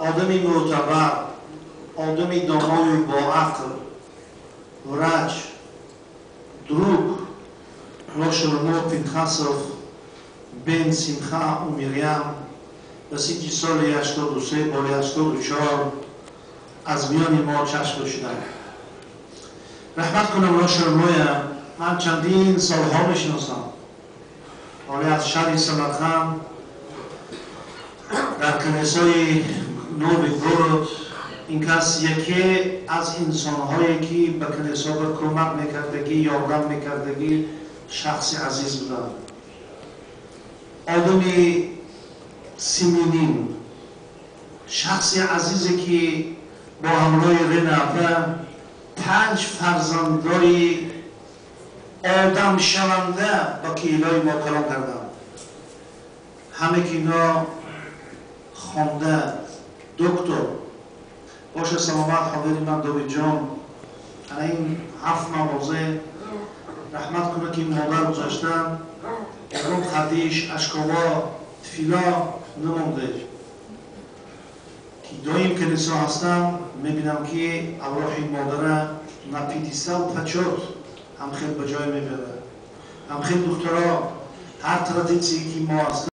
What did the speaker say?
آدمی معتبر، آدمی دانای با عقل، ورج، دروغ، راشرمو پینخاسوف، بن سیمخا و مریم بسیجی سال 83 بار 84 از میان ما چشم شدن. رحمت کنم راشرموی من چندین سالها میشناسم. حالی از شهر سمرقند در کنیسای نوی گورد این کس یکی از انسان‌هایی که به کنیسا کمک میکردگی یاردم میکردگی شخصی عزیز بودن. آدمی سیمینین، شخصی عزیزی که با همراه رناپه 5 فرزندای آدم شونده با کیلای ما کلام کردن. همه که اینا خونده دکتر باشه سلامت حاضری من دوید جان این 7 موازه رحمت کنه که این مادر گذاشتن اون خدیش اشکاوا تفیلا نمونده که دایم کنیسا هستم میبینم که ارواح این مادره نپیدیسه و پچوت هم خیلی به جای میبره هم خیلی دخترها هر ترادیسی که ما هستم